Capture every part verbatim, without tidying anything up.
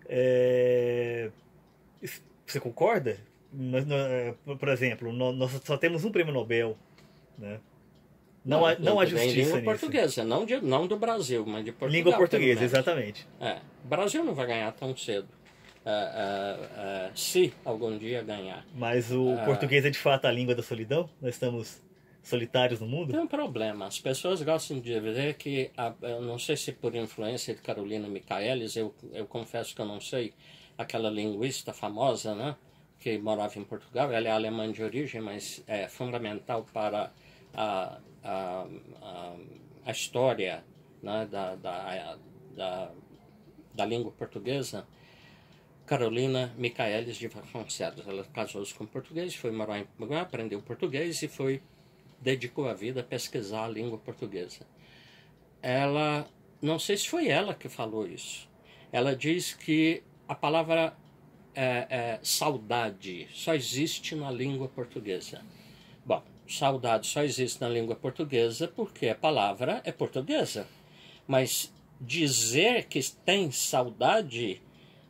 É, você concorda? Nós, nós, por exemplo, nós só temos um prêmio Nobel, né? Não, Não, há, não há em justiça língua nisso. portuguesa, não, de, não do Brasil, mas de Portugal. Língua portuguesa, pelo menos. exatamente. É, o Brasil não vai ganhar tão cedo. É, é, é, se algum dia ganhar. Mas o É, português é de fato a língua da solidão? Nós estamos solitários no mundo? tem um problema. As pessoas gostam de dizer que, a, eu não sei se por influência de Carolina Michaelis, eu, eu confesso que eu não sei, aquela linguista famosa, né, que morava em Portugal, ela é alemã de origem, mas é fundamental para a, a, a, a história, né, da, da, da, da língua portuguesa. Carolina Michaelis de Vasconcelos. Ela casou-se com português, foi morar em Portugal, aprendeu português e foi dedicou a vida a pesquisar a língua portuguesa. Ela, não sei se foi ela que falou isso, ela diz que a palavra é, é, saudade só existe na língua portuguesa. Bom, saudade só existe na língua portuguesa porque a palavra é portuguesa. Mas dizer que tem saudade,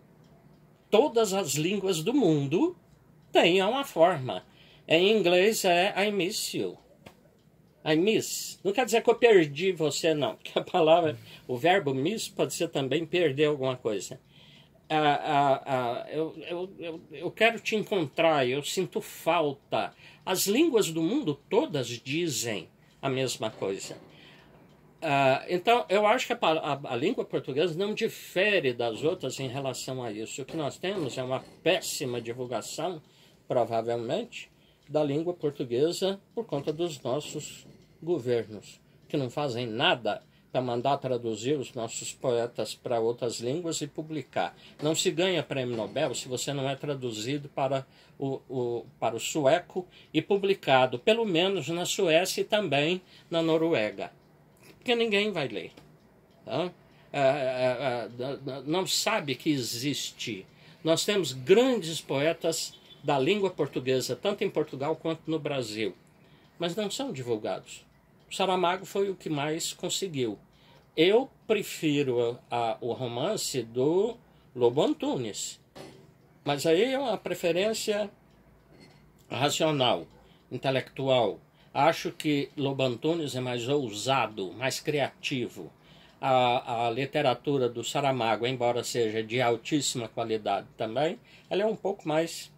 todas as línguas do mundo têm uma forma. Em inglês é I miss you. I miss. Não quer dizer que eu perdi você, não. Porque a palavra, o verbo miss pode ser também perder alguma coisa. Ah, ah, ah, eu, eu, eu, eu quero te encontrar, eu sinto falta. As línguas do mundo todas dizem a mesma coisa. Ah, então, eu acho que a, a, a língua portuguesa não difere das outras em relação a isso. O que nós temos é uma péssima divulgação, provavelmente, da língua portuguesa por conta dos nossos governos, que não fazem nada para mandar traduzir os nossos poetas para outras línguas e publicar. Não se ganha prêmio Nobel se você não é traduzido para o, o, para o sueco e publicado, pelo menos na Suécia e também na Noruega. Porque ninguém vai ler. Tá? É, é, é, não sabe que existe. Nós temos grandes poetas da língua portuguesa, tanto em Portugal quanto no Brasil, mas não são divulgados. O Saramago foi o que mais conseguiu. Eu prefiro a, a, o romance do Lobo Antunes, mas aí é uma preferência racional, intelectual. Acho que Lobo Antunes é mais ousado, mais criativo. A, a literatura do Saramago, embora seja de altíssima qualidade também, ela é um pouco mais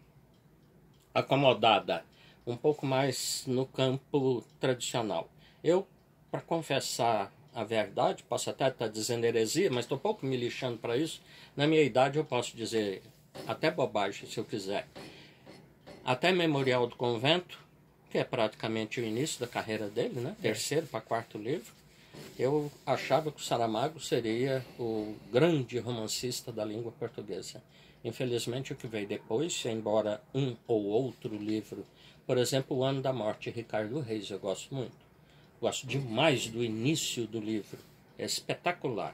acomodada, um pouco mais no campo tradicional. Eu, para confessar a verdade, posso até estar dizendo heresia, mas estou pouco me lixando para isso. Na minha idade eu posso dizer até bobagem, se eu quiser. Até Memorial do Convento, que é praticamente o início da carreira dele, né? Terceiro para quarto livro, eu achava que o Saramago seria o grande romancista da língua portuguesa. Infelizmente, o que veio depois, embora um ou outro livro, por exemplo, O Ano da Morte, Ricardo Reis, eu gosto muito. Gosto demais do início do livro, é espetacular.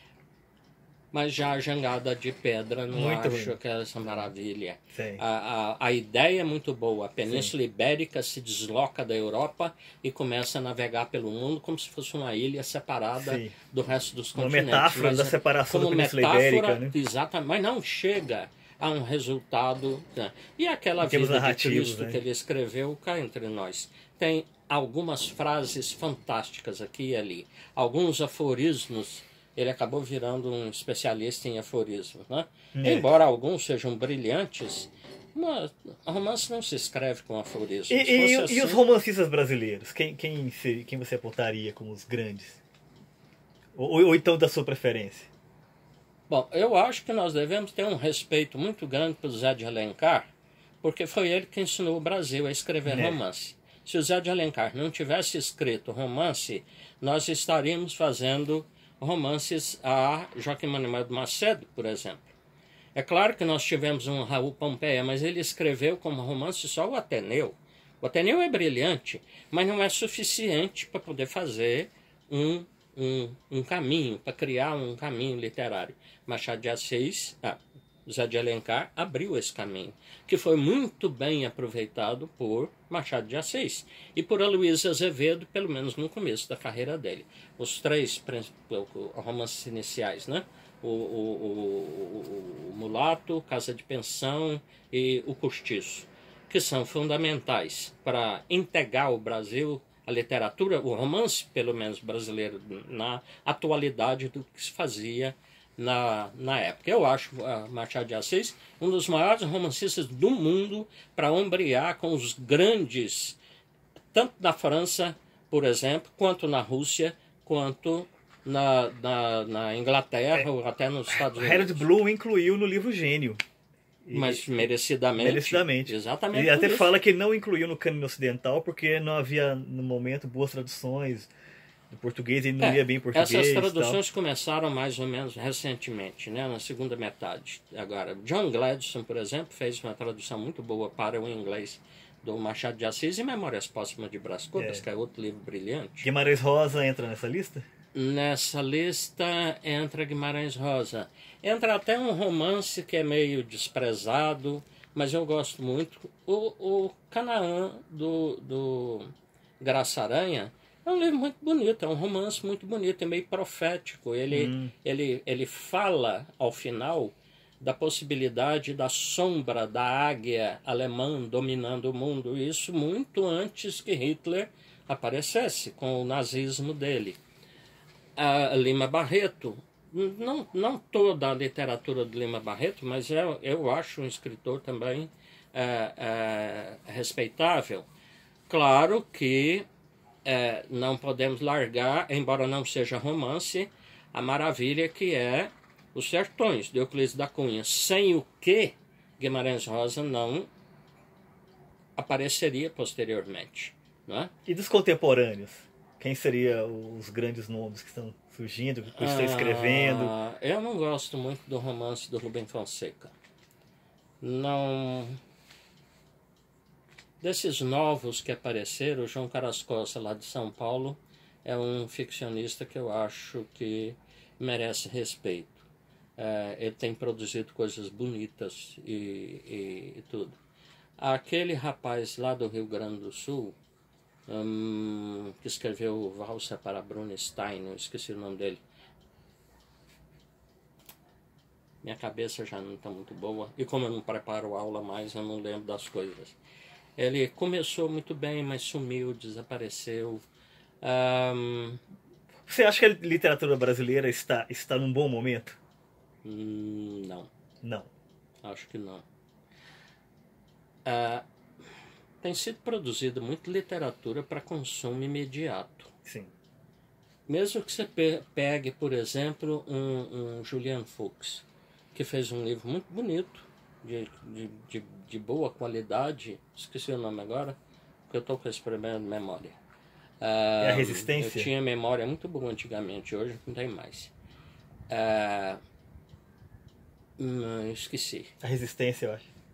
Mas já a Jangada de Pedra não Muito acho ruim. que é essa maravilha. Sim. A, a, a ideia é muito boa. A Península Sim. Ibérica se desloca da Europa e começa a navegar pelo mundo como se fosse uma ilha separada Sim. do resto dos Uma continentes. metáfora Mas, da separação como da Península metáfora, Ibérica, né? Exatamente, mas não chega a um resultado. Né? E aquela Em termos vida de narrativos, Cristo né? que ele escreveu cá entre nós. Tem algumas frases fantásticas aqui e ali. Alguns aforismos. Ele acabou virando um especialista em aforismos, né? É. Embora alguns sejam brilhantes, uma, a romance não se escreve com aforismos. E, Se e, fosse e assim, os romancistas brasileiros? Quem, quem, se- quem você apontaria como os grandes? Ou, ou então da sua preferência? Bom, eu acho que nós devemos ter um respeito muito grande pelo Zé de Alencar, porque foi ele que ensinou o Brasil a escrever É. romance. Se o Zé de Alencar não tivesse escrito romance, nós estaríamos fazendo romances a Joaquim Manuel de Macedo, por exemplo. É claro que nós tivemos um Raul Pompeia, mas ele escreveu como romance só o Ateneu. O Ateneu é brilhante, mas não é suficiente para poder fazer um, um, um caminho, para criar um caminho literário. Machado de Assis, ah, Zé de Alencar abriu esse caminho, que foi muito bem aproveitado por Machado de Assis e por Aloysio Azevedo, pelo menos no começo da carreira dele. Os três romances iniciais, né? O, o, Mulato, Casa de Pensão e O Cortiço, que são fundamentais para integrar o Brasil, a literatura, o romance, pelo menos brasileiro, na atualidade do que se fazia na, na época. Eu acho uh, Machado de Assis um dos maiores romancistas do mundo para ombrear com os grandes, tanto na França, por exemplo, quanto na Rússia, quanto na, na, na Inglaterra, é, ou até nos Estados Unidos. Harold Bloom incluiu no livro Gênio. E, Mas merecidamente. Merecidamente. Exatamente. Ele até isso. fala que não incluiu no cânone ocidental porque não havia, no momento, boas traduções do português, ele não é, lia bem português. Essas traduções começaram mais ou menos recentemente, né, na segunda metade. Agora, John Gladstone, por exemplo, fez uma tradução muito boa para o inglês do Machado de Assis e Memórias Póstumas de Brás Cubas, é. que é outro livro brilhante. Guimarães Rosa entra nessa lista? Nessa lista entra Guimarães Rosa. Entra até um romance que é meio desprezado, mas eu gosto muito. O, o Canaã, do, do Graça Aranha, é um livro muito bonito, é um romance muito bonito, é meio profético. Ele, hum. ele, ele fala, ao final, da possibilidade da sombra da águia alemã dominando o mundo. Isso muito antes que Hitler aparecesse com o nazismo dele. A Lima Barreto, não, não toda a literatura de Lima Barreto, mas eu, eu acho um escritor também é, é, respeitável. Claro que é, não podemos largar, embora não seja romance, a maravilha que é Os Sertões, de Euclides da Cunha, sem o que Guimarães Rosa não apareceria posteriormente. Não é? E dos contemporâneos? Quem seriam os grandes nomes que estão surgindo, que você está escrevendo? Ah, eu não gosto muito do romance do Rubem Fonseca. Não... Desses novos que apareceram, o João Carrascosa, lá de São Paulo, é um ficcionista que eu acho que merece respeito. É, ele tem produzido coisas bonitas e, e, e tudo. Aquele rapaz lá do Rio Grande do Sul, Hum, que escreveu Valsa para Bruna Stein, eu esqueci o nome dele. Minha cabeça já não está muito boa, e como eu não preparo aula mais, eu não lembro das coisas. Ele começou muito bem, mas sumiu, desapareceu. Hum, Você acha que a literatura brasileira está, está num bom momento? Hum, não. Não. Acho que não. Ah, tem sido produzida muita literatura para consumo imediato. Sim. Mesmo que você pegue, por exemplo, um, um Julian Fuchs, que fez um livro muito bonito, de, de, de, de boa qualidade, esqueci o nome agora, porque eu estou com esse problema de memória. É a Resistência? Eu tinha memória muito boa antigamente, hoje não tem mais. Ah, hum, esqueci. A Resistência, eu acho.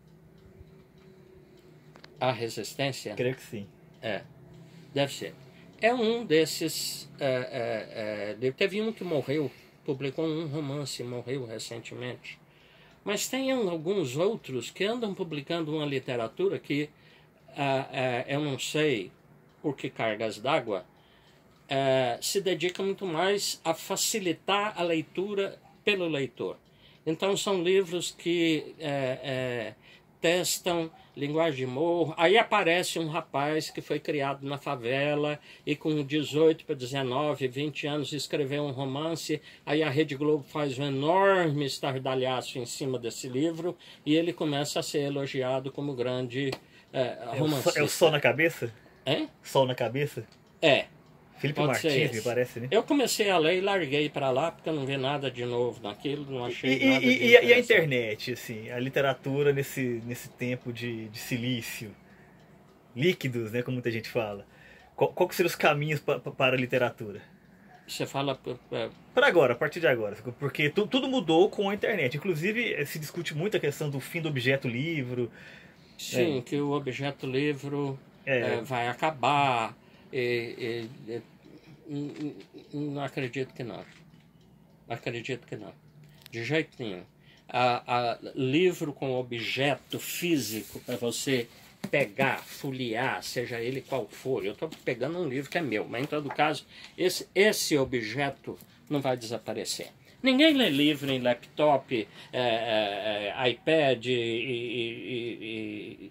A Resistência? Creio que sim. É, deve ser. É um desses... É, é, é, teve um que morreu, publicou um romance, morreu recentemente. Mas tem alguns outros que andam publicando uma literatura que é, é, eu não sei por que cargas d'água, é, se dedica muito mais a facilitar a leitura pelo leitor. Então são livros que é, é, testam linguagem de humor. Aí aparece um rapaz que foi criado na favela e com dezoito para dezenove, vinte anos escreveu um romance. Aí a Rede Globo faz um enorme estardalhaço em cima desse livro e ele começa a ser elogiado como grande é, romancista. É o Sol na Cabeça? Hein? Sol na Cabeça? É. Felipe Martins, me parece, né? Eu comecei a ler e larguei para lá porque eu não vi nada de novo naquilo, não achei e, nada e, de e, e a internet, assim, a literatura nesse, nesse tempo de, de silício, líquidos, né, como muita gente fala. Qual, qual que seriam os caminhos pa, pa, para a literatura? Você fala... É... Para agora, a partir de agora, porque tu, tudo mudou com a internet. Inclusive, se discute muito a questão do fim do objeto livro. Sim, é. que o objeto livro é. É, vai acabar. E, e, e, não acredito que não. Acredito que não. De jeito nenhum. A, a, livro com objeto físico para você pegar, folhear, seja ele qual for. Eu estou pegando um livro que é meu, mas em todo caso, esse, esse objeto não vai desaparecer. Ninguém lê livro em laptop, é, é, é, iPad e, e, e, e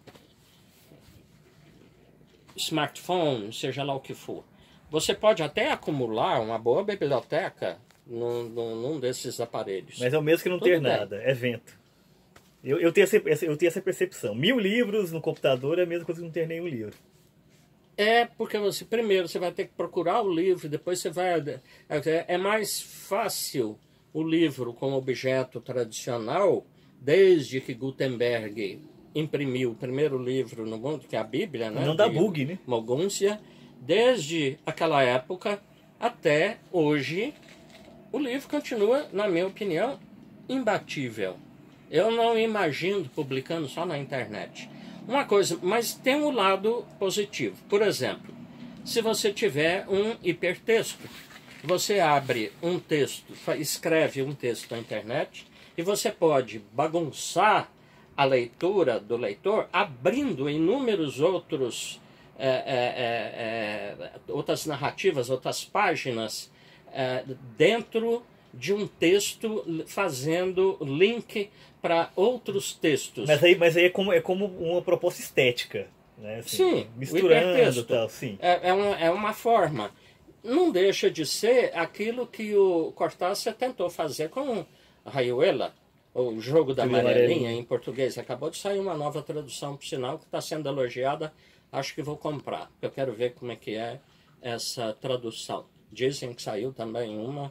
smartphone, seja lá o que for. Você pode até acumular uma boa biblioteca num, num, num desses aparelhos. Mas é o mesmo que não Tudo ter bem. nada, é vento. Eu, eu, tenho essa, eu tenho essa percepção. Mil livros no computador é a mesma coisa que não ter nenhum livro. É porque você primeiro você vai ter que procurar o livro, depois você vai... É, é mais fácil o livro como objeto tradicional, desde que Gutenberg imprimiu o primeiro livro no mundo, que é a Bíblia, né? Não dá de bug, né? Mogúncia. Desde aquela época até hoje, o livro continua, na minha opinião, imbatível. Eu não imagino publicando só na internet. Uma coisa, mas tem um lado positivo. Por exemplo, se você tiver um hipertexto, você abre um texto, escreve um texto na internet e você pode bagunçar a leitura do leitor abrindo inúmeros outros é, é, é, é, outras narrativas, outras páginas é, dentro de um texto, fazendo link para outros textos. Mas aí, mas aí é, como, é como uma proposta estética, né? Assim, Sim, misturando e tal, sim. É, é, uma, é uma forma. Não deixa de ser aquilo que o Cortázar tentou fazer com Rayuela, o Jogo da Amarelinha, em português. Acabou de sair uma nova tradução, por sinal, que está sendo elogiada. Acho que vou comprar. Eu quero ver como é que é essa tradução. Dizem que saiu também uma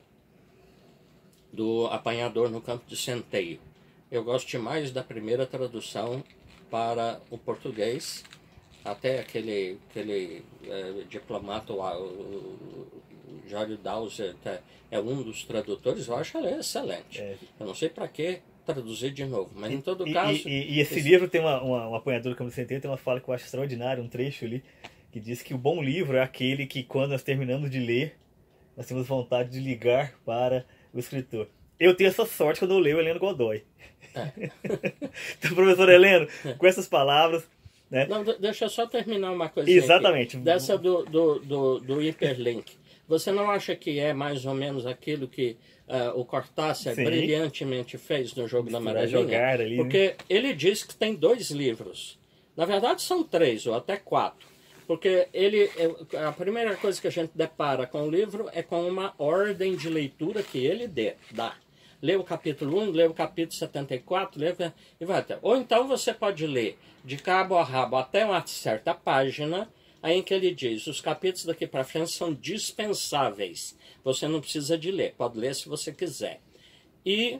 do Apanhador no Campo de Centeio. Eu gosto mais da primeira tradução para o português. Até aquele, aquele é, diplomata, o, o, o Jólio Dowser, é um dos tradutores, eu acho ele excelente. É. Eu não sei para que traduzir de novo, mas em todo e, caso... E, e, e esse, esse livro tem uma, uma, um apanhador do Campo de Centeio, tem uma fala que eu acho extraordinária, um trecho ali, que diz que o bom livro é aquele que, quando nós terminamos de ler, nós temos vontade de ligar para o escritor. Eu tenho essa sorte quando eu leio Heleno Godoy. É. Então, professor Heleno, é. com essas palavras... Né? Não, deixa eu só terminar uma coisa. Exatamente. Aqui. Dessa do, do, do, do hiperlink. Você não acha que é mais ou menos aquilo que uh, o Cortázar Sim. brilhantemente fez no Jogo Misturar, da Amarelinha? Ali, Porque né? ele diz que tem dois livros. Na verdade são três, ou até quatro. Porque ele, a primeira coisa que a gente depara com o livro é com uma ordem de leitura que ele dá. Lê o capítulo um, lê o capítulo setenta e quatro, lê, e vai até. Ou então você pode ler de cabo a rabo até uma certa página, aí em que ele diz, os capítulos daqui para frente são dispensáveis. Você não precisa de ler, pode ler se você quiser. E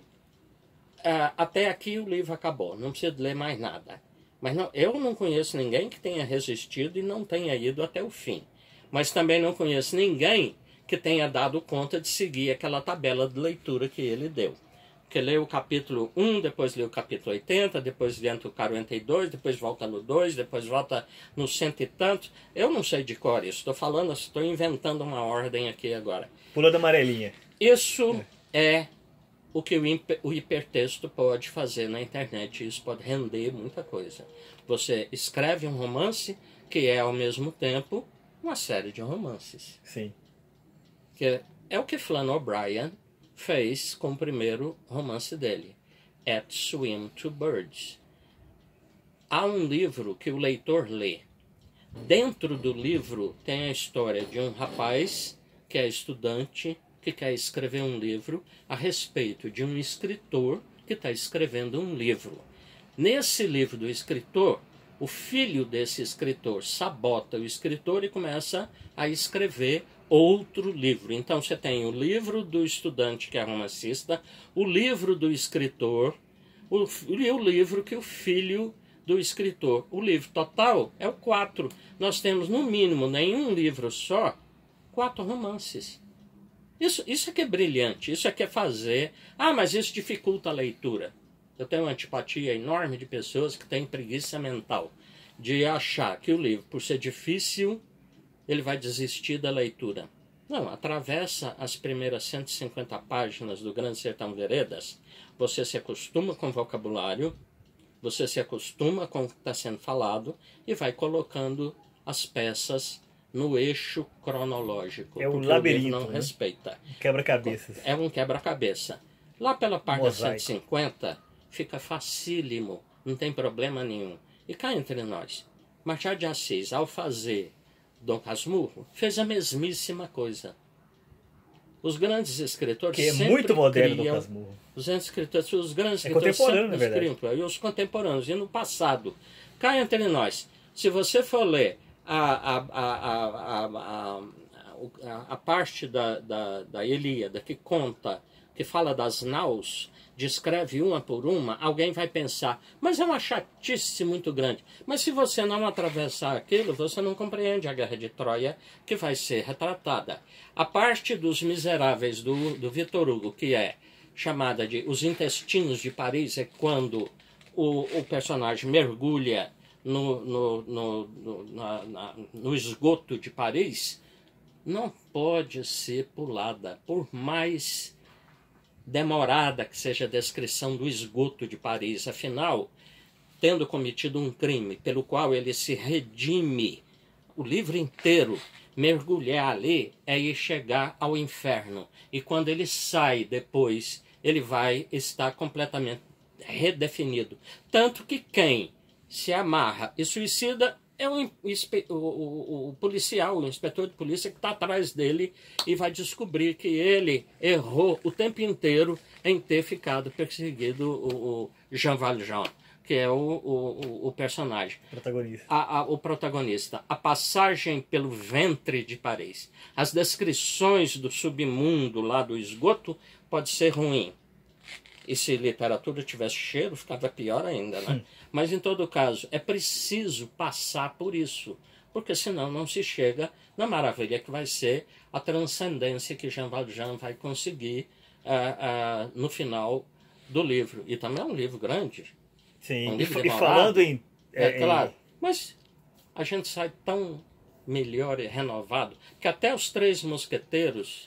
uh, até aqui o livro acabou, não precisa de ler mais nada. Mas não, eu não conheço ninguém que tenha resistido e não tenha ido até o fim. Mas também não conheço ninguém que tenha dado conta de seguir aquela tabela de leitura que ele deu. Que lê o capítulo um, depois lê o capítulo oitenta, depois entra o quarenta e dois, depois volta no dois, depois volta no cento e tanto. Eu não sei de cor isso, estou falando, estou inventando uma ordem aqui agora. Pulando amarelinha. Isso é, é o que o, hiper, o hipertexto pode fazer na internet, isso pode render muita coisa. Você escreve um romance que é ao mesmo tempo uma série de romances. Sim. Que é o que Flann O'Brien fez com o primeiro romance dele, At Swim to Birds. Há um livro que o leitor lê. Dentro do livro tem a história de um rapaz que é estudante, que quer escrever um livro a respeito de um escritor que está escrevendo um livro. Nesse livro do escritor, o filho desse escritor sabota o escritor e começa a escrever outro livro. Então você tem o livro do estudante que é romancista, o livro do escritor o, e o livro que o filho do escritor. O livro total é o quatro. Nós temos no mínimo, nenhum livro só, quatro romances. Isso, isso é que é brilhante, isso é que é fazer... Ah, mas isso dificulta a leitura. Eu tenho uma antipatia enorme de pessoas que têm preguiça mental de achar que o livro, por ser difícil, ele vai desistir da leitura. Não, atravessa as primeiras cento e cinquenta páginas do Grande Sertão Veredas, você se acostuma com o vocabulário, você se acostuma com o que está sendo falado e vai colocando as peças no eixo cronológico. É o porque labirinto, o livro não né? respeita. Quebra-cabeças. É um quebra-cabeça. Lá pela página Mosaico. cento e cinquenta, fica facílimo, não tem problema nenhum. E cá entre nós, Machado de Assis, ao fazer Dom Casmurro, fez a mesmíssima coisa. Os grandes escritores Que é sempre muito moderno do criam... Casmurro. Os grandes escritores, os grandes É escritores contemporâneo, sempre na verdade. escriam, e os contemporâneos, e no passado. Cá entre nós, se você for ler a, a, a, a, a, a, a parte da, da, da Ilíada que conta, que fala das naus, descreve uma por uma, alguém vai pensar, mas é uma chatice muito grande. Mas se você não atravessar aquilo, você não compreende a Guerra de Troia, que vai ser retratada. A parte dos miseráveis do, do Victor Hugo, que é chamada de Os Intestinos de Paris, é quando o, o personagem mergulha no, no, no, no, na, na, no esgoto de Paris, não pode ser pulada, por mais demorada que seja a descrição do esgoto de Paris. Afinal, tendo cometido um crime pelo qual ele se redime, o livro inteiro, mergulhar ali é ir chegar ao inferno. E quando ele sai depois, ele vai estar completamente redefinido. Tanto que quem se amarra e suicida é o, o, o, o policial, o inspetor de polícia que está atrás dele e vai descobrir que ele errou o tempo inteiro em ter ficado perseguido o, o Jean Valjean, que é o, o, o personagem. Protagonista. A, a, o protagonista. A passagem pelo ventre de Paris. As descrições do submundo lá do esgoto pode ser ruim. E se literatura tivesse cheiro, ficava pior ainda, né? Hum. Mas, em todo caso, é preciso passar por isso, porque senão não se chega na maravilha que vai ser a transcendência que Jean Valjean vai conseguir uh, uh, no final do livro. E também é um livro grande. Sim, um livro e, e falando em... É, é claro, em... mas a gente sai tão melhor e renovado, que até os Três Mosqueteiros...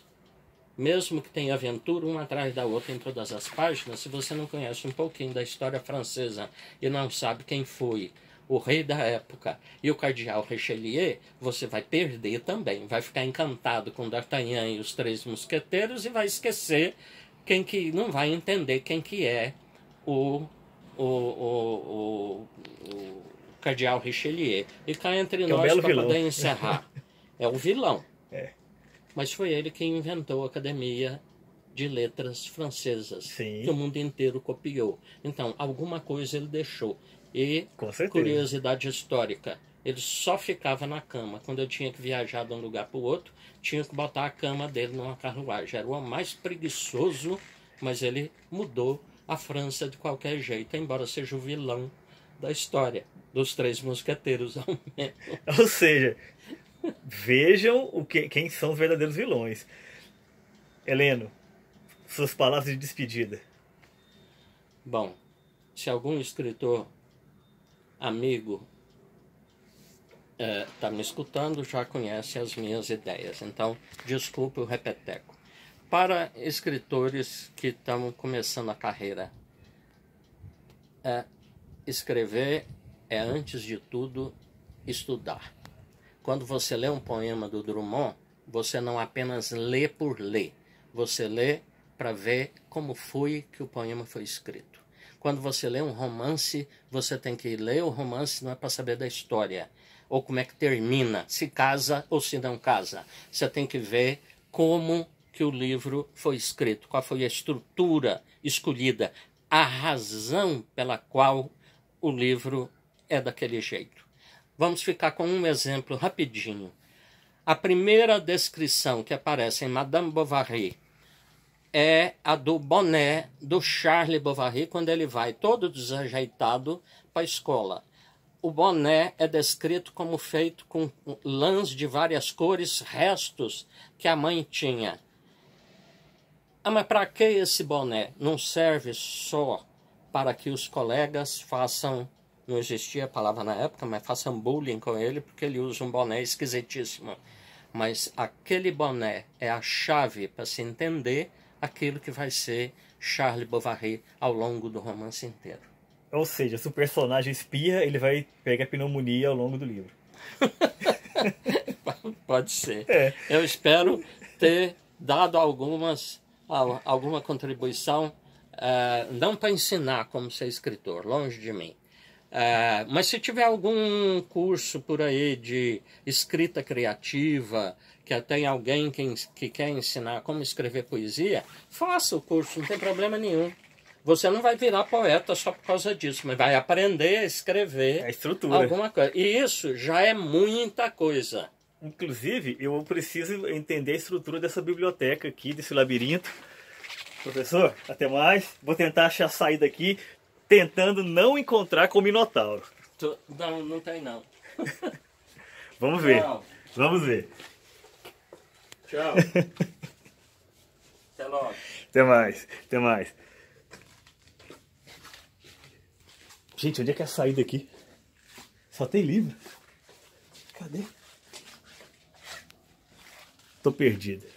Mesmo que tenha aventura uma atrás da outra em todas as páginas, se você não conhece um pouquinho da história francesa e não sabe quem foi o rei da época e o cardeal Richelieu, você vai perder também. Vai ficar encantado com D'Artagnan e os Três Mosqueteiros e vai esquecer quem que não vai entender quem que é o, o, o, o, o cardeal Richelieu. E cá entre que nós, é para poder encerrar, é o vilão. É. Mas foi ele quem inventou a Academia de Letras Francesas, Sim. que o mundo inteiro copiou. Então, alguma coisa ele deixou. E, com certeza, curiosidade histórica, ele só ficava na cama. Quando eu tinha que viajar de um lugar para o outro, tinha que botar a cama dele numa carruagem. Era o homem mais preguiçoso, mas ele mudou a França de qualquer jeito, embora seja o vilão da história dos Três Mosqueteiros, ao menos. Ou seja... Vejam o que, quem são os verdadeiros vilões. Heleno, suas palavras de despedida. Bom, se algum escritor amigo está é, me escutando, já conhece as minhas ideias. Então, desculpe o repeteco. Para escritores que estão começando a carreira, é, escrever é, antes de tudo, estudar. Quando você lê um poema do Drummond, você não apenas lê por ler, você lê para ver como foi que o poema foi escrito. Quando você lê um romance, você tem que ler o romance não é para saber da história, ou como é que termina, se casa ou se não casa. Você tem que ver como que o livro foi escrito, qual foi a estrutura escolhida, a razão pela qual o livro é daquele jeito. Vamos ficar com um exemplo rapidinho. A primeira descrição que aparece em Madame Bovary é a do boné do Charles Bovary, quando ele vai todo desajeitado para a escola. O boné é descrito como feito com lãs de várias cores, restos que a mãe tinha. Ah, mas para que esse boné? Não serve só para que os colegas façam... Não existia a palavra na época, mas façam bullying com ele, porque ele usa um boné esquisitíssimo. Mas aquele boné é a chave para se entender aquilo que vai ser Charles Bovary ao longo do romance inteiro. Ou seja, se o personagem espirra, ele vai pegar pneumonia ao longo do livro. Pode ser. É. Eu espero ter dado algumas, alguma contribuição, uh, não para ensinar como ser escritor, longe de mim. Uh, mas se tiver algum curso por aí de escrita criativa, que tem alguém que, que quer ensinar como escrever poesia, faça o curso, não tem problema nenhum. Você não vai virar poeta só por causa disso, mas vai aprender a escrever a estrutura. Alguma coisa. E isso já é muita coisa. Inclusive, eu preciso entender a estrutura dessa biblioteca aqui, desse labirinto. Professor, até mais. Vou tentar achar a saída aqui, tentando não encontrar com o Minotauro. Tu... Não, não tem não. Vamos ver. Tchau. Vamos ver. Tchau. Até logo. Até mais. Até mais. Gente, onde é que é a saída aqui? Só tem livro. Cadê? Tô perdido.